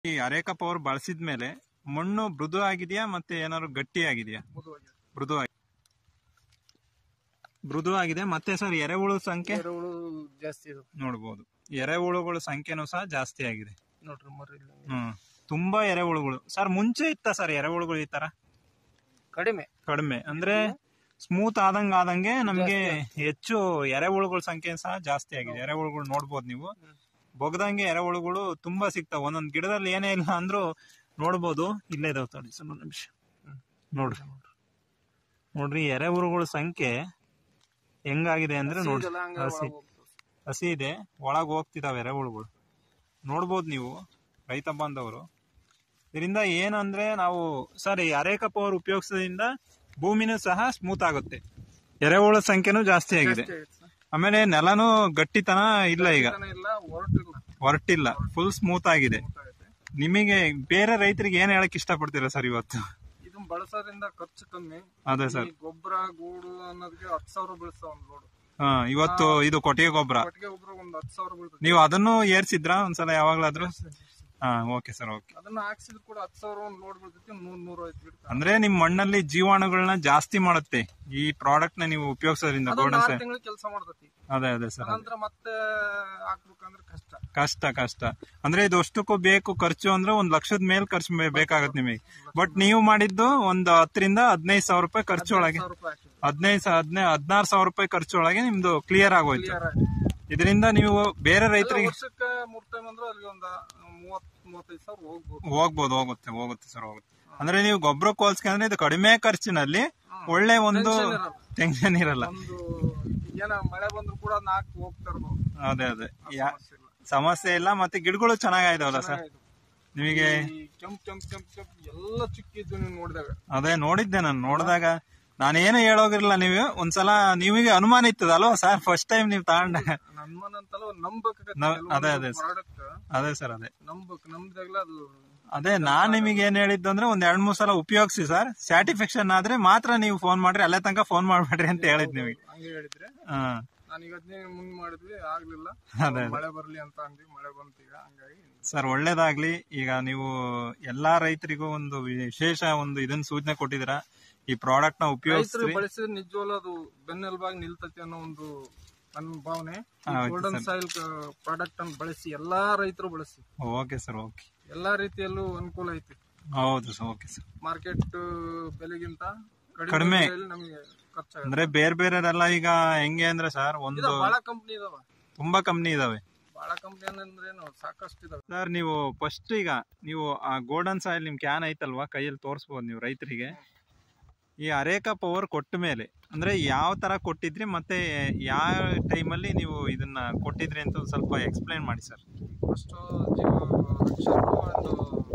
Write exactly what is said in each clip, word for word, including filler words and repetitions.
ಈ areca power ಬಳಸಿದ್ಮೇಲೆ ಮಣ್ಣು ಮೃದು ಆಗಿದೆಯಾ ಮತ್ತೆ ಏನಾದ್ರು ಗಟ್ಟಿ ಆಗಿದೆಯಾ? ಮೃದು ಆಗಿ ಮೃದು ಆಗಿದೆ. ಮತ್ತೆ ಸರ್ ಎರೆಹುಳು ಸಂಖ್ಯೆ ಜಾಸ್ತಿ ನೋಡಬಹುದು. ಎರೆಹುಳುಗಳ ಸಂಖ್ಯೆನೂ ಸಹ ಜಾಸ್ತಿ ಆಗಿದೆ ನೋಡ್ರಿ ಮರಿ. ಹ್ಮ್ ತುಂಬಾ ಎರೆಹುಳುಗಳು. ಸರ್ ಮುಂಚೆ ಇತ್ತ ಸರ್ ಎರೆಹುಳುಗಳು ಈ ತರ? ಕಡಿಮೆ ಕಡಿಮೆ ಅಂದ್ರೆ ಸ್ಮೂತ್ ಆದಂಗ ಆದಂಗೆ ನಮ್ಗೆ ಹೆಚ್ಚು ಎರೆಹುಳುಗಳ ಸಂಖ್ಯೆ ಸಹ ಜಾಸ್ತಿ ಆಗಿದೆ. ಎರೆಹುಳುಗಳು ನೋಡ್ಬೋದು ನೀವು, ಬೊಗದಂಗೆ ಎರೆಹುಳುಗಳು ತುಂಬಾ ಸಿಗ್ತಾವ. ಒಂದೊಂದ್ ಗಿಡದಲ್ಲಿ ಏನೇ ಇಲ್ಲ ಅಂದ್ರೂ ನೋಡ್ಬೋದು. ಇಲ್ಲೇ ಇದಾವ ತಡಿ ಸರ್ ಒಂದು ನಿಮಿಷ ನೋಡ್ರಿ. ನೋಡ್ರಿ ಎರೆಹುಳುಗಳ ಸಂಖ್ಯೆ ಹೆಂಗಾಗಿದೆ ಅಂದ್ರೆ ನೋಡ್ರಿ, ಹಸಿ ಹಸಿ ಇದೆ, ಒಳಗ್ ಹೋಗ್ತಿದಾವೆ ಎರೆಹುಳುಗಳು. ನೋಡ್ಬೋದು ನೀವು ರೈತ ಬಾಂಧವರು. ಇದರಿಂದ ಏನಂದ್ರೆ ನಾವು ಸರ್ ಈ ಅರೇಕಾ ಪವರ್ ಉಪಯೋಗಿಸೋದ್ರಿಂದ ಭೂಮಿನೂ ಸಹ ಸ್ಮೂತ್ ಆಗುತ್ತೆ, ಎರೆಹುಳ ಸಂಖ್ಯೆನೂ ಜಾಸ್ತಿ ಆಗಿದೆ, ಆಮೇಲೆ ನೆಲನೂ ಗಟ್ಟಿತನ ಇಲ್ಲ, ಈಗ ಹೊರಟಿಲ್ಲ, ಫುಲ್ ಸ್ಮೂತ್ ಆಗಿದೆ. ನಿಮಗೆ ಬೇರೆ ರೈತರಿಗೆ ಏನ್ ಹೇಳಕ್ ಇಷ್ಟಪಡ್ತೀರಾ ಸರ್ ಇವತ್ತು? ಇದನ್ನ ಬಳಸೋದ್ರಿಂದ ಖರ್ಚು ಕಮ್ಮಿ. ಅದೇ ಸರ್, ಗೊಬ್ಬರ ಗೂಡು ಅನ್ನೋದಕ್ಕೆ ಹತ್ತು ಸಾವಿರ ಬೀಳ್ತಾವ ಒಂದು ಲೋಡ್. ಹಾ ಇವತ್ತು ಇದು ಕೊಟ್ಟಿಗೆ ಗೊಬ್ಬರ, ಕೊಟ್ಟಿಗೆ ಗೊಬ್ಬರ ಒಂದು ಹತ್ತು ಸಾವಿರ ಬೀಳ್ತದೆ. ನೀವು ಅದನ್ನು ಏರ್ಸಿದ್ರಾ ಒಂದ್ಸಲ ಯಾವಾಗ್ಲಾದ್ರು? ಹಾ ಓಕೆ ಸರ್, ಓಕೆ. ಅದನ್ನ ಹಾಕ್ಸಿದ್ರು ಕೂಡ ಹತ್ತು ಸಾವಿರ ಒಂದು ಲೋಡ್ ಬೀಳ್ತೈತಿ, ನೂರ್ ನೂರ ಐವತ್ತು ಗಿಡ. ಅಂದ್ರೆ ನಿಮ್ ಮಣ್ಣಲ್ಲಿ ಜೀವಾಣುಗಳನ್ನ ಜಾಸ್ತಿ ಮಾಡುತ್ತೆ ಈ ಪ್ರಾಡಕ್ಟ್ ನ ನೀವು ಉಪಯೋಗಿಸೋದ್ರಿಂದ. ಗೋಲ್ಡನ್ ಸಾಯಿಲ್ ತಿಂಗಳು ಕೆಲಸ ಮಾಡ್ತೈತಿ. ಅದೇ ಅದೇ ಸರ್, ನಂತರ ಮತ್ತೆ ಹಾಕ್ಬೇಕಂದ್ರೆ ಕಷ್ಟ ಕಷ್ಟ ಕಷ್ಟ ಅಂದ್ರೆ ಇದು ಅಷ್ಟಕ್ಕೂ ಬೇಕು ಖರ್ಚು ಅಂದ್ರೆ ಒಂದ್ ಲಕ್ಷದ ಮೇಲ್ ಖರ್ಚು ಬೇಕಾಗತ್ತೆ ನಿಮಗೆ. ಬಟ್ ನೀವು ಮಾಡಿದ್ದು ಒಂದ್ ಹತ್ತರಿಂದ ಹದಿನೈದು ಸಾವಿರ ರೂಪಾಯಿ ಖರ್ಚು ಒಳಗೆ, ಹದಿನೈದು ಹದಿನೈದು ಹದಿನಾರು ಸಾವಿರ ರೂಪಾಯಿ ಖರ್ಚು ಒಳಗೆ ನಿಮ್ದು ಕ್ಲಿಯರ್ ಆಗೋಯ್ತು. ಇದರಿಂದ ನೀವು ಬೇರೆ ರೈತರಿಗೆ ವರ್ಷಕ್ಕೆ ಮೂರ್ ಟೈಮ್ ಅಂದ್ರೆ ಅಲ್ಲಿ ಒಂದು ಮೂವತ್ ಮೂವತ್ತೈದು ಸಾವಿರ ಹೋಗ್ಬೋದು. ಹೋಗ್ಬೋದು ಹೋಗುತ್ತೆ ಹೋಗುತ್ತೆ ಸರ್, ಹೋಗುತ್ತೆ. ಅಂದ್ರೆ ನೀವು ಗೊಬ್ಬರಕ್ಕೆ ಹೋಲ್ಸ್ಕೊಂಡ್ರೆ ಇದು ಕಡಿಮೆ ಖರ್ಚಿನಲ್ಲಿ ಒಳ್ಳೆ ಒಂದು ಟೆನ್ಷನ್ ಇರಲ್ಲ. ಏನ ಮಳೆ ಬಂದ್ರು ಕೂಡ ನಾಲ್ಕು ಹೋಗ್ತಾ ಇರ್ಬೋದು. ಅದೇ ಅದೇ ಸಮಸ್ಯೆ ಇಲ್ಲ. ಮತ್ತೆ ಗಿಡಗಳು ಚೆನ್ನಾಗಾಯ್ತವಲ್ಲ ಸರ್ ನಿಮಗೆ? ಕೆಂಪ್ ಕೆಂಪ್ ಕೆಂಪ್ ಕೆಂಪ್ ಎಲ್ಲ ಚಿಕ್ಕಿದ್ದು ನೀವು ನೋಡಿದಾಗ. ಅದೇ ನೋಡಿದ್ದೆ ನಾನು. ನೋಡಿದಾಗ ನಾನೇನು ಹೇಳೋಗಿರ್ಲಿಲ್ಲ. ನೀವು ಒಂದ್ಸಲ ನಿಮಗೆ ಅನುಮಾನ ಇತ್ತದ ಅಲ್ವಾ ಸರ್ ಫಸ್ಟ್ ಟೈಮ್ ನೀವು ತಗೊಂಡಾಗ? ಅನುಮಾನ ಅಂತಲ್ಲ, ನಂಬಕ್. ಅದೇ ಅದೇ ಅದೇ ಸರ್, ಅದೇ ನಂಬಕ್ ನಂಬಿದಾಗ್ಲ ಅದು. ಅದೇ ನಾನ್ ನಿಮಗೆ ಏನ್ ಹೇಳಿದ್ದು ಅಂದ್ರೆ ಒಂದ್ ಎರಡ್ ಮೂರ್ ಸಲ ಉಪಯೋಗಿಸಿ ಸರ್, ಸ್ಯಾಟಿಸ್ಫ್ಯಾಕ್ಷನ್ ಆದ್ರೆ ಮಾತ್ರ ನೀವು ಫೋನ್ ಮಾಡ್ರಿ, ಅಲ್ಲೇ ತನಕ ಫೋನ್ ಮಾಡ್ಬೇಡ್ರಿ ಅಂತ ಹೇಳಿದ್ ನಿಮಗೆ. ಹಂಗೆ ಹೇಳಿದ್ರೆ ಹಾ ನಾನೀಗ ಮುಂದ್ ಮಾಡಿದ್ವಿ, ಆಗ್ಲಿಲ್ಲ. ಮಳೆ ಬರ್ಲಿ ಅಂತ ಅಂದ್ವಿ, ಮಳೆ ಬಂತು ಈಗ. ಹಂಗಾಗಿ ಸರ್ ಒಳ್ಳೇದಾಗ್ಲಿ. ಈಗ ನೀವು ಎಲ್ಲಾ ರೈತರಿಗೂ ಒಂದು ವಿಶೇಷ ಒಂದು ಇದನ್ನ ಸೂಚನೆ ಕೊಟ್ಟಿದ್ದೀರಾ. ಈ ಪ್ರಾಡಕ್ಟ್ ನ ಉಪಯೋಗಿಸಿ ಬಳಸಿದ್ರೆ ನಿಜವಲ್ಲ ಅದು ಬೆನ್ನೆಲುಬಾಗಿ ನಿಲ್ತತಿ ಅನ್ನೋ ಒಂದು ನನ್ನ ಭಾವನೆ. ಗೋಲ್ಡನ್ ಸಾಯಿಲ್ ಪ್ರಾಡಕ್ಟ್ ಅನ್ನು ಬಳಸಿ ಎಲ್ಲಾ ರೈತರು ಬಳಸಿ. Okay sir, okay. ಎಲ್ಲಾ ರೀತಿಯಲ್ಲೂ ಅನುಕೂಲ ಐತಿ. ಹೌದು ಸರ್, ಓಕೆ ಸರ್. ಮಾರ್ಕೆಟ್ ಬೆಲೆಗಿಂತ ಕಡಿಮೆ ನಮಗೆ ಖರ್ಚು. ಅಂದ್ರೆ ಬೇರೆ ಬೇರೆಲ್ಲ ಈಗ ಹೆಂಗೆ ಅಂದ್ರೆ ಸರ್, ಒಂದು ಬಹಳ ಕಂಪ್ನಿ ಇದಾವ, ತುಂಬಾ ಕಂಪ್ನಿ ಇದಾವೆ. ಬಹಳ ಕಂಪ್ನಿ ಅಂದ್ರೆ ಸಾಕಷ್ಟು ಇದಾವೆ ಸರ್. ನೀವು ಫಸ್ಟ್ ಈಗ ನೀವು ಆ ಗೋಲ್ಡನ್ ಸಾಯಿಲ್ ನಿಮ್ ಕ್ಯಾನ್ ಐತಲ್ವಾ ಕೈಯಲ್ಲಿ ತೋರಿಸಬಹುದು ನೀವು ರೈತರಿಗೆ. ಈ ಅರೇಕಾ ಪವರ್ ಕೊಟ್ಟ ಮೇಲೆ ಅಂದ್ರೆ ಯಾವ ತರ ಕೊಟ್ಟಿದ್ರಿ ಮತ್ತೆ ಯಾವ ಟೈಮಲ್ಲಿ ನೀವು ಇದನ್ನ ಕೊಟ್ಟಿದ್ರಿ ಅಂತ ಸ್ವಲ್ಪ ಎಕ್ಸ್ಪ್ಲೈನ್ ಮಾಡಿ ಸರ್. ಫಸ್ಟ್ ಜೀವ ಒಂದು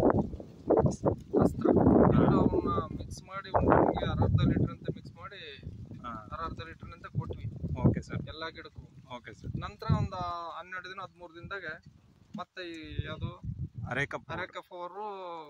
ಅಸ್ತ್ರ ಎರಡನ್ನ ಮಿಕ್ಸ್ ಮಾಡಿ ಒಂದು ಅರ್ಧ ಲೀಟರ್ ಅಂತ ಮಿಕ್ಸ್ ಮಾಡಿ ಅರ್ಧ ಲೀಟರ್ ಅಂತ ಕೊಟ್ವಿ. ಓಕೆ ಸರ್, ಎಲ್ಲಾ ಗಿಡಕ್ಕೂ. Okay sir. ನಂತರ ಒಂದು ಹನ್ನೆರಡು ದಿನ ಹದಿಮೂರು ದಿನದಾಗ ಮತ್ತೆ ಯಾವುದು areca areca power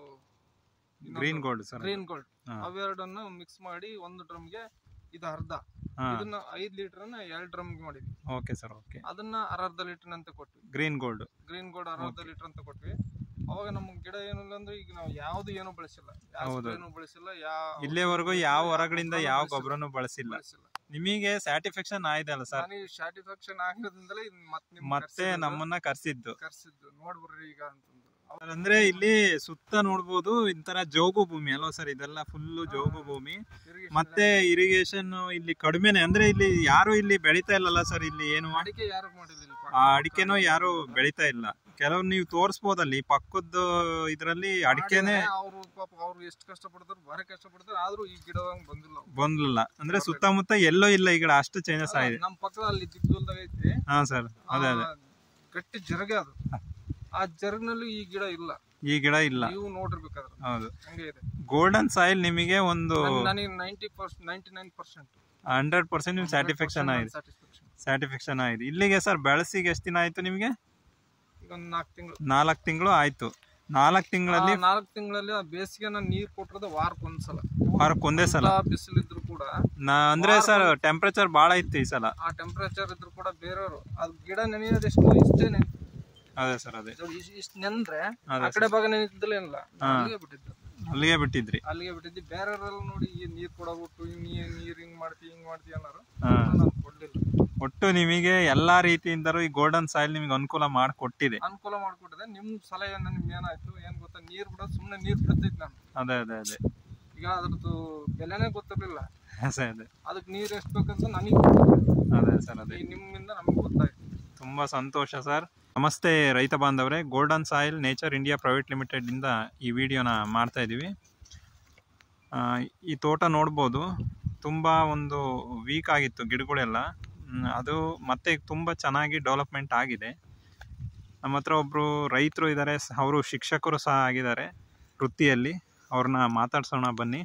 green gold sir, green gold ಅವೆರಡನ್ನು ಮಿಕ್ಸ್ ಮಾಡಿ ಒಂದು ಡ್ರಮ್ಗೆ ಇದು ಅರ್ಧ, ಇದನ್ನ ಐದ್ ಲೀಟರ್ ಎರಡ್ ಡ್ರಮ್ ಮಾಡಿದ್ವಿ. Okay sir, okay. ಅದನ್ನ ಅರ್ಧ ಲೀಟರ್ ಅಂತ ಕೊಟ್ವಿ. ಗ್ರೀನ್ ಗೋಲ್ಡ್ ಗ್ರೀನ್ ಗೋಲ್ಡ್ ಅರ್ಧ ಲೀಟರ್ ಅಂತ ಕೊಟ್ವಿ. ಅವಾಗ ನಮ್ ಗಿಡ ಏನಿಲ್ಲ ಅಂದ್ರೆ ಈಗ ನಾವು ಯಾವ್ದು ಏನು ಬಳಸಿಲ್ಲ, ಏನು ಬಳಸಿಲ್ಲ, ಯಾವ ಇಲ್ಲಿವರೆಗೂ ಯಾವ ಹೊರಗಡೆಯಿಂದ ಯಾವ ಗೊಬ್ಬರನು ಬಳಸಿಲ್ಲ. ನಿಮಗೆ ಸ್ಯಾಟಿಸ್ಫ್ಯಾಕ್ಷನ್ ಆಯ್ತು ಅಲ್ಲ ಸರ್? ಸ್ಯಾಟಿಸ್ಫ್ಯಾಕ್ಷನ್ ಆಗಿರೋದ್ರಿಂದಲೇ ಮತ್ತೆ ನಮ್ಮನ್ನ ಕರ್ಸಿದ್ದು ಕರ್ಸಿದ್ದು ನೋಡ್ಬರ್ರಿ ಈಗ ಅಂತಂದ್ರು. ಅಂದ್ರೆ ಇಲ್ಲಿ ಸುತ್ತ ನೋಡ್ಬೋದು ಇಂತರ ಜೋಗು ಭೂಮಿ ಅಲ್ವಾ ಸರ್? ಇದೆಲ್ಲ ಫುಲ್ ಜೋಗು ಭೂಮಿ. ಮತ್ತೆ ಇರಿಗೇಷನ್ ಇಲ್ಲಿ ಕಡಿಮೆನೆ, ಅಂದ್ರೆ ಇಲ್ಲಿ ಯಾರು ಇಲ್ಲಿ ಬೆಳಿತಾ ಇಲ್ಲಲ್ಲ ಸರ್. ಇಲ್ಲಿ ಏನು ಅಡಿಕೆನೂ ಯಾರು ಬೆಳಿತಾ ಇಲ್ಲ. ಕೆಲವ್ ನೀವು ತೋರಿಸಬಹುದಲ್ಲಿ ಪಕ್ಕದ ಇದ್ರಲ್ಲಿ ಅಡಿಕೆನೆ ಅವರು ಪಾಪ ಅವ್ರು ಎಷ್ಟು ಕಷ್ಟ ಪಡ್ತಾರೆ, ಬಾರಿ ಕಷ್ಟ ಪಡ್ತಾರೆ, ಆದ್ರೂ ಈ ಗಿಡ ಬಂದಿಲ್ಲ ಬಂದಿಲ್ಲ ಅಂದ್ರೆ ಸುತ್ತಮುತ್ತ ಎಲ್ಲೋ ಇಲ್ಲ ಈ ಗಿಡ, ಅಷ್ಟು ಚೇಂಜಸ್ ಆಗಿದೆ. ನಮ್ ಪಕ್ಕದಲ್ಲಿ ದಿಗ್ದಲ್ದಾಗ ಐತಿ. ಹಾ ಸರ್, ಅದೇ ಅದೇ ಗಟ್ಟಿ ಜರಗ ಅದು. ಆ ಜರ್ಗ್ನಲ್ಲಿ ಈ ಗಿಡ ಇಲ್ಲ, ಈ ಗಿಡ ಇಲ್ಲ. ನೀವು ನೋಡಿರ್ಬೇಕಾದ್ರೆ ಹೌದು, ಹಂಗೆ ಇದೆ. ಗೋಲ್ಡನ್ ಸಾಯಿಲ್ ನಿಮಗೆ ಒಂದು ನನಗೆ ninety percent ninety nine percent hundred percent ನಿಮ್ಗೆ ಸ್ಯಾಟಿಸ್ಫ್ಯಾಕ್ಷನ್ ಆಗಿದೆ. ಸ್ಯಾಟಿಸ್ಫ್ಯಾಕ್ಷನ್ ಆಗಿದೆ. ಇಲ್ಲಿಗೆ ಸರ್ ಬೆಳೆಸಿಗೆ ಎಷ್ಟು ದಿನ ಆಯ್ತು ನಿಮಗೆ? ಈಗ ಒಂದು ನಾಲ್ಕು ತಿಂಗಳು ನಾಲ್ಕು ತಿಂಗಳು ಆಯ್ತು. ನಾಲ್ಕು ತಿಂಗಳಲ್ಲಿ ನಾಲ್ಕು ತಿಂಗಳಲ್ಲಿ ಬೇಸಿಗೆ ನಾನು ನೀರ್ ಕೊಟ್ಟಿರೋದು ವಾರಕ್ಕೆ ಒಂದ್ಸಲ, ವಾರಕ್ಕೆ ಒಂದೇ ಸಲ. ಬಿಸಿಲಿದ್ರು ಕೂಡ ಅಂದ್ರೆ ಸರ್ ಟೆಂಪರೇಚರ್ ಬಾಳ ಇತ್ತು ಈ ಸಲ. ಆ ಟೆಂಪರೇಚರ್ ಇದ್ರು ಕೂಡ ಬೇರೆಯವರು ಅದು ಗಿಡ ನೆನೆಯೋದೆಷ್ಟು ಇಷ್ಟೇನೆ. ಅದೇ ಸರ್ ಅದೇ ಇಷ್ಟು ನೆಂದ್ರೆ ಆ ಕಡೆ ಭಾಗ ನೆನಿದ್ದಲ್ಲ ಅಲ್ಲಿಗೆ ಬಿಟ್ಟಿದ್ದು ಅಲ್ಲಿಗೆ ಬಿಟ್ಟಿದ್ರಿ ಅಲ್ಲಿಗೆ ಬಿಟ್ಟಿದ್ದಿ ಬೇರೆಯವರೆಲ್ಲ ನೋಡಿ ನೀರ್ ಕೊಡಬಿಟ್ಟು ನೀರ್ ನೀರ್ ಹಿಂಗ್ ಮಾಡ್ತೀವಿ ಹಿಂಗ್ ಮಾಡ್ತೀವಿ ಅನ್ನೋರು ಕೊಡ್ಲಿಲ್ಲ. ಒಟ್ಟು ನಿಮಗೆ ಎಲ್ಲಾ ರೀತಿಯಿಂದಲೂ ಈ ಗೋಲ್ಡನ್ ಸಾಯಿಲ್ ನಿಮ್ಗೆ ಅನುಕೂಲ ಮಾಡಿಕೊಟ್ಟಿದೆ. ಅನುಕೂಲ ಮಾಡ್ಕೊಟ್ಟಿದೆ. ನಿಮ್ ಸಲಹೆ ನಿಮ್ಗೆ ಏನಾಯ್ತು ಏನ್ ಗೊತ್ತಾ, ನೀರ್ ಬಿಡೋದು ಸುಮ್ನೆ ನೀರ್ ಬಿಡ್ತೈತಿ ನಾನು. ಅದೇ ಅದೇ ಅದೇ ಈಗ ಅದ್ರದ್ದು ಬೆಲೆನೇ ಗೊತ್ತಿರ್ಲಿಲ್ಲ. ಅದೇ ಅದಕ್ಕೆ ನೀರ್ ಎಷ್ಟು ಬೇಕಂತ ನನಗೆ ಅದೇ ಸರ್ ಅದೇ ನಿಮ್ಮಿಂದ ನಮ್ಗೆ ಗೊತ್ತಾಯ್ತು. ತುಂಬಾ ಸಂತೋಷ ಸರ್. ನಮಸ್ತೆ ರೈತ ಬಾಂಧವರೇ, golden soil nature India private limited ಇಂದ ಈ ವಿಡಿಯೋನ ಮಾಡ್ತಾ ಇದ್ದೀವಿ. ಈ ತೋಟ ನೋಡ್ಬೋದು, ತುಂಬ ಒಂದು ವೀಕ್ ಆಗಿತ್ತು ಗಿಡಗಳೆಲ್ಲ, ಅದು ಮತ್ತೆ ತುಂಬ ಚೆನ್ನಾಗಿ ಡೆವಲಪ್ಮೆಂಟ್ ಆಗಿದೆ. ನಮ್ಮ ಹತ್ರ ಒಬ್ಬರು ರೈತರು ಇದ್ದಾರೆ, ಅವರು ಶಿಕ್ಷಕರು ಸಹ ಆಗಿದ್ದಾರೆ ವೃತ್ತಿಯಲ್ಲಿ. ಅವ್ರನ್ನ ಮಾತಾಡ್ಸೋಣ ಬನ್ನಿ.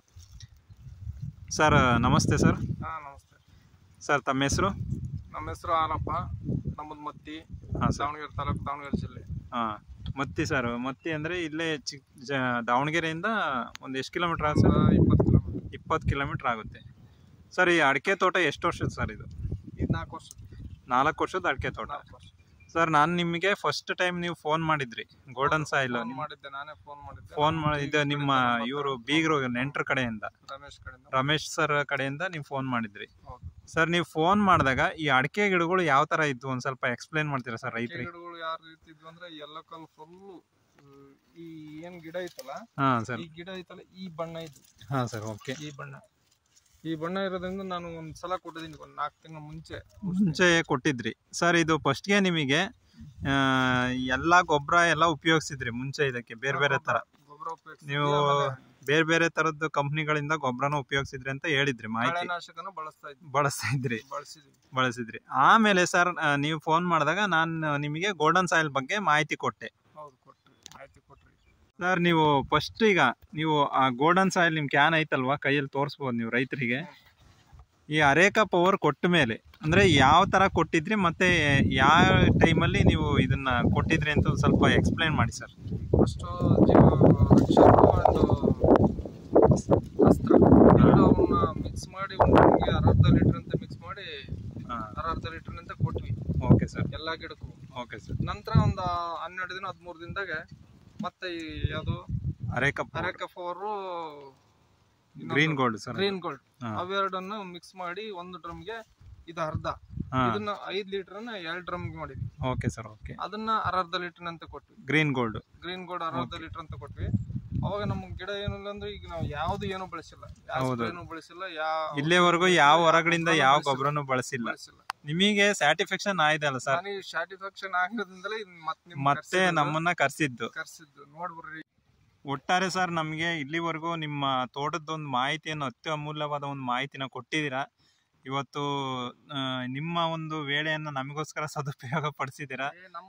ಸರ್ ನಮಸ್ತೆ ಸರ್. ಹಾಂ ನಮಸ್ತೆ ಸರ್, ತಮ್ಮ ಹೆಸರು? ನಮ್ಮ ಹೆಸರು ಆನಪ್ಪ, ನಮ್ಮದು ಮತ್ತಿ, ದಾವಣಗೆರೆ ತಾಲೂಕು, ದಾವಣಗೆರೆ ಜಿಲ್ಲೆ. ಹಾಂ, ಮತ್ತಿ ಸರ್. ಮತ್ತಿ ಅಂದರೆ ಇಲ್ಲೇ ಚಿಕ್ಕ ದಾವಣಗೆರೆಯಿಂದ ಒಂದು ಎಷ್ಟು ಕಿಲೋಮೀಟ್ರ್ ಆಗುತ್ತೆ ಸರ್? ಇಪ್ಪತ್ತು ಕಿಲೋಮೀಟರ್ ಇಪ್ಪತ್ತು ಕಿಲೋಮೀಟ್ರ್ ಆಗುತ್ತೆ ಸರ್. ಈ ಅಡಿಕೆ ತೋಟ ಎಷ್ಟು ವರ್ಷದ ಸರ್ ಇದು? ಇದು ನಾಲ್ಕು ವರ್ಷ ನಾಲ್ಕು ವರ್ಷದ ಅಡಿಕೆ ತೋಟ ವರ್ಷ ಸರ್. ನಾನು ನಿಮಗೆ ಫಸ್ಟ್ ಟೈಮ್ ನೀವು ಫೋನ್ ಮಾಡಿದ್ರಿ ಗೋಲ್ಡನ್ ಸಾಯಿಲ್ ಮಾಡಿದ್ದೆ, ನಾನೇ ಫೋನ್ ಮಾಡಿದ್ದೆ. ಫೋನ್ ಮಾಡಿದ್ದೆ ನಿಮ್ಮ ಇವರು ಬೀಗರು ನೆಂಟರ ಕಡೆಯಿಂದ, ರಮೇಶ್ ಕಡೆಯಿಂದ, ರಮೇಶ್ ಸರ್ ಕಡೆಯಿಂದ ನೀವು ಫೋನ್ ಮಾಡಿದ್ರಿ ಹೌದು ಸರ್. ನೀವು ಫೋನ್ ಮಾಡಿದಾಗ ಈ ಅಡಿಕೆ ಗಿಡಗಳು ಯಾವ ತರ ಇದ್ವು ಒಂದ್ ಸ್ವಲ್ಪ ಎಕ್ಸ್ಪ್ಲೇನ್ ಮಾಡ್ತೀರಾ ಸರ್ ರೈತರಿಗೆ? ಗಿಡಗಳು ಯಾವ ರೀತಿ ಇದ್ವು ಅಂದ್ರೆ ಎಲ್ಲ ಕಲ್ ಫುಲ್ ಈ ಏನ್ ಗಿಡ ಐತಲ್ಲ, ಹಾ ಸರ್, ಈ ಗಿಡ ಐತಲ್ಲ ಈ ಬಣ್ಣ ಇದ್ವು. ಹಾ ಸರ್, ಓಕೆ. ಈ ಬಣ್ಣ ಈ ಬಣ್ಣ ಇರೋದ್ರಿಂದ ನಾನು ಒಂದ್ ಸಲ ಕೊಟ್ಟಿದ್ದೀನಿ, ಒಂದ್ ನಾಲ್ಕು ತಿಂಗಳ ಮುಂಚೆ ಮುಂಚೆ ಕೊಟ್ಟಿದ್ರಿ ಸರ್. ಇದು ಫಸ್ಟ್ಗೆ ನಿಮಗೆ ಎಲ್ಲಾ ಗೊಬ್ಬರ ಎಲ್ಲ ಉಪಯೋಗಿಸಿದ್ರಿ ಮುಂಚೆ ಇದಕ್ಕೆ ಬೇರೆ ಬೇರೆ ತರ? ಗೊಬ್ಬರ ಉಪಯೋಗಿಸಿ ನೀವು ಬೇರೆ ಬೇರೆ ತರದ್ದು ಕಂಪ್ನಿಗಳಿಂದ ಗೊಬ್ಬರನ ಉಪಯೋಗಿಸಿದ್ರಿ ಅಂತ ಹೇಳಿದ್ರಿ, ಮಾಹಿತಿ ಬಳಸ್ತಾ ಇದ್ವಿ ಬಳಸ್ತಾ ಇದ್ರಿ ಬಳಸಿದ್ವಿ ಬಳಸಿದ್ರಿ ಆಮೇಲೆ ಸರ್ ನೀವು ಫೋನ್ ಮಾಡಿದಾಗ ನಾನು ನಿಮಗೆ ಗೋಲ್ಡನ್ ಸಾಯಿಲ್ ಬಗ್ಗೆ ಮಾಹಿತಿ ಕೊಟ್ಟೆ. ಹೌದು, ಕೊಟ್ರಿ, ಮಾಹಿತಿ ಕೊಟ್ರಿ ಸರ್. ನೀವು ಫಸ್ಟ್ ಈಗ ನೀವು ಆ ಗೋಲ್ಡನ್ ಸಾಯಿಲ್ ನಿಮ್ ಕ್ಯಾನ್ ಐತಲ್ವಾ ಕೈಯಲ್ಲಿ ತೋರಿಸ್ಬೋದು ನೀವು ರೈತರಿಗೆ. ಈ ಅರೇಕಾ ಪವರ್ ಕೊಟ್ಟ ಮೇಲೆ ಅಂದ್ರೆ ಯಾವ ತರ ಕೊಟ್ಟಿದ್ರಿ ಮತ್ತೆ ಯಾವ ಟೈಮಲ್ಲಿ ನೀವು ಇದನ್ನ ಕೊಟ್ಟಿದ್ರಿ ಅಂತ ಸ್ವಲ್ಪ ಎಕ್ಸ್ಪ್ಲೈನ್ ಮಾಡಿ ಸರ್. ಫಸ್ಟ್ ಜೀವ ರಕ್ಷಕ ಒಂದು ಅಸ್ತ್ರ ಎರಡವನ್ನ ಮಿಕ್ಸ್ ಮಾಡಿ ಒಂದೊಂದಿಗೆ ಅರ್ಧ ಲೀಟರ್ ಅಂತ ಮಿಕ್ಸ್ ಮಾಡಿ ಅರ್ಧ ಲೀಟರ್ ಅಂತ ಕೊಟ್ವಿ. ಓಕೆ ಸರ್, ಎಲ್ಲಾ ಗಿಡಕ್ಕೂ. Okay sir. ನಂತರ ಒಂದು ಹನ್ನೆರಡು ದಿನ ಹದಿಮೂರು ದಿನದಾಗ ಮತ್ತೆ ಯಾವುದು areca areca power green gold sir, green gold ಅವೆರಡನ್ನು ಮಿಕ್ಸ್ ಮಾಡಿ ಒಂದು ಡ್ರಮ್ಗೆ ಇದು ಅರ್ಧ, ಇದನ್ನ ಐದ್ ಲೀಟರ್ ಎರಡ್ ಡ್ರಮ್ ಮಾಡಿದ್ವಿ. Okay sir, okay. ಅದನ್ನ ಅರ್ಧ ಲೀಟರ್ ಅಂತ ಕೊಟ್ವಿ. ಗ್ರೀನ್ ಗೋಲ್ಡ್ ಗ್ರೀನ್ ಗೋಲ್ಡ್ ಅರ್ಧ ಲೀಟರ್ ಅಂತ ಕೊಟ್ವಿ. ಅವಾಗ ನಮ್ ಗಿಡ ಏನಿಲ್ಲ ಅಂದ್ರೆ ಈಗ ನಾವು ಯಾವ್ದು ಏನು ಬಳಸಿಲ್ಲ, ಏನು ಬಳಸಿಲ್ಲ, ಯಾವ ಇಲ್ಲಿವರೆಗೂ ಯಾವ ಹೊರಗಡೆಯಿಂದ ಯಾವ ಗೊಬ್ಬರನು ಬಳಸಿಲ್ಲ. ನಿಮಗೆ ಸ್ಯಾಟಿಸ್ಫ್ಯಾಕ್ಷನ್ ಆಯ್ತು ಅಲ್ಲ ಸರ್? ಸ್ಯಾಟಿಸ್ಫ್ಯಾಕ್ಷನ್ ಆಗಿರೋದ್ರಿಂದಲೇ ಮತ್ತೆ ನಮ್ಮನ್ನ ಕರ್ಸಿದ್ದು ಕರ್ಸಿದ್ದು ನೋಡ್ಬಿಡ್ರಿ. ಒಟ್ಟಾರೆ ಸರ್, ನಮಗೆ ಇಲ್ಲಿವರೆಗೂ ನಿಮ್ಮ ತೋಟದೊಂದು ಮಾಹಿತಿಯನ್ನು, ಅತ್ಯಮೂಲ್ಯವಾದ ಒಂದು ಮಾಹಿತಿನ ಕೊಟ್ಟಿದ್ದೀರಾ. ಇವತ್ತು ನಿಮ್ಮ ಒಂದು ವೇಳೆಯನ್ನ ನಮಗೋಸ್ಕರ ಸದುಪಯೋಗ ಪಡಿಸಿದ್ದೀರಾ.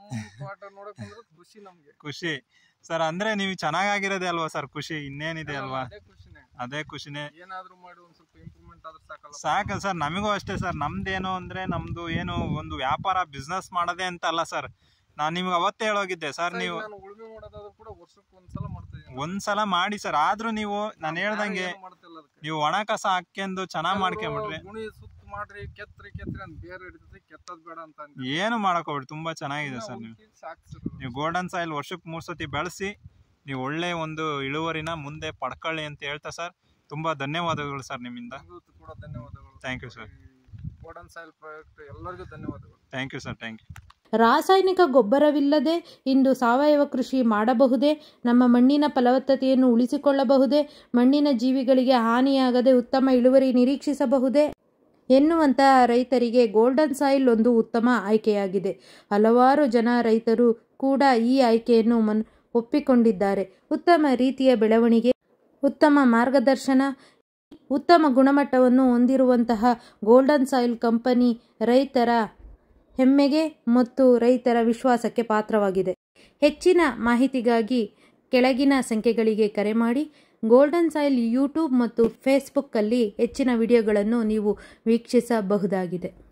ಖುಷಿ ಸರ್. ಅಂದ್ರೆ ನೀವು ಚೆನ್ನಾಗಿರೋದೇ ಅಲ್ವಾ ಸರ್ ಖುಷಿ, ಇನ್ನೇನಿದೆ ಅಲ್ವಾ? ಅದೇ ಖುಷಿನೇ. ಏನಾದ್ರೂ ಮಾಡಿ ಒಂದ್ ಸ್ವಲ್ಪ ಇಂಪ್ರೂವ್ಮೆಂಟ್ ಆದ್ರೆ ಸಾಕಲ್ಲ ಸಾಕ ಸರ್. ನಮಗೂ ಅಷ್ಟೇ ಸರ್. ನಮ್ದೇನು ಅಂದ್ರೆ ನಮ್ದು ಏನು ಒಂದು ವ್ಯಾಪಾರ ಬಿಸ್ನೆಸ್ ಮಾಡೋದೇ ಅಂತ ಅಲ್ಲ ಸರ್. ನಾನ್ ನಿಮ್ಗೆ ಅವತ್ತೇ ಹೇಳೋಗಿದ್ದೆ ಸರ್, ನೀವು ಉಳುಮೆ ಮಾಡೋದಾದ್ರೂ ಕೂಡ ವರ್ಷಕ್ಕೆ ಒಂದ್ಸಲ ಮಾಡ್ತಾ ಇದ್ದೀನಿ. ಒಂದ್ಸಲ ಮಾಡಿ ಸರ್. ಆದ್ರೂ ನೀವು ನಾನು ಹೇಳ್ದಂಗೆ ನೀವು ಒಣ ಕಸ ಹಾಕ್ಯಂದು ಚೆನ್ನಾಗ್ ಮಾಡ್ಕೊಂಬಿಟ್ರಿ, ಸುತ್ತ ಮಾಡ್ರಿ, ಕೆತ್ರಿ ಕೆತ್ರಿ ಅಂತ ಬೇರೆ ಹಿಡಿತೈತಿ, ಕೆತ್ತದ್ ಬೇಡ ಅಂತ ಏನು ಮಾಡಕ್ ಹೋಗ್ಬಿಡಿ. ತುಂಬಾ ಚೆನ್ನಾಗಿದೆ ಸರ್. ನೀವು ನೀವು ಗೋಲ್ಡನ್ ಸಾಯಿಲ್ ವರ್ಷಕ್ಕೆ ಮೂರ್ ಸತಿ ಬೆಳೆಸಿ ನೀವು ಒಳ್ಳೆ ಒಂದು ಇಳುವರಿನ ಮುಂದೆ ಪಡ್ಕೊಳ್ಳಿ ಅಂತ ಹೇಳ್ತಾ ಸರ್, ತುಂಬಾ ಧನ್ಯವಾದಗಳು ಸರ್ ನಿಮ್ಮಿಂದ. ಕೂಡ ಧನ್ಯವಾದಗಳು. Thank you sir. Golden soil project ಎಲ್ಲರಿಗೂ ಧನ್ಯವಾದಗಳು. Thank you sir. Thank you. ರಾಸಾಯನಿಕ ಗೊಬ್ಬರವಿಲ್ಲದೆ ಇಂದು ಸಾವಯವ ಕೃಷಿ ಮಾಡಬಹುದೇ? ನಮ್ಮ ಮಣ್ಣಿನ ಫಲವತ್ತತೆಯನ್ನು ಉಳಿಸಿಕೊಳ್ಳಬಹುದೇ? ಮಣ್ಣಿನ ಜೀವಿಗಳಿಗೆ ಹಾನಿಯಾಗದೆ ಉತ್ತಮ ಇಳುವರಿ ನಿರೀಕ್ಷಿಸಬಹುದೇ ಎನ್ನುವಂಥ ರೈತರಿಗೆ ಗೋಲ್ಡನ್ ಸಾಯಿಲ್ ಒಂದು ಉತ್ತಮ ಆಯ್ಕೆಯಾಗಿದೆ. ಹಲವಾರು ಜನ ರೈತರು ಕೂಡ ಈ ಆಯ್ಕೆಯನ್ನು ಮನ್ ಒಪ್ಪಿಕೊಂಡಿದ್ದಾರೆ. ಉತ್ತಮ ರೀತಿಯ ಬೆಳವಣಿಗೆ, ಉತ್ತಮ ಮಾರ್ಗದರ್ಶನ, ಉತ್ತಮ ಗುಣಮಟ್ಟವನ್ನು ಹೊಂದಿರುವಂತಹ ಗೋಲ್ಡನ್ ಸಾಯಿಲ್ ಕಂಪನಿ ರೈತರ ಹೆಮ್ಮೆಗೆ ಮತ್ತು ರೈತರ ವಿಶ್ವಾಸಕ್ಕೆ ಪಾತ್ರವಾಗಿದೆ. ಹೆಚ್ಚಿನ ಮಾಹಿತಿಗಾಗಿ ಕೆಳಗಿನ ಸಂಖ್ಯೆಗಳಿಗೆ ಕರೆ ಮಾಡಿ. ಗೋಲ್ಡನ್ ಸಾಯಿಲ್ ಯೂಟ್ಯೂಬ್ ಮತ್ತು ಫೇಸ್ಬುಕ್ಕಲ್ಲಿ ಹೆಚ್ಚಿನ ವಿಡಿಯೋಗಳನ್ನು ನೀವು ವೀಕ್ಷಿಸಬಹುದಾಗಿದೆ.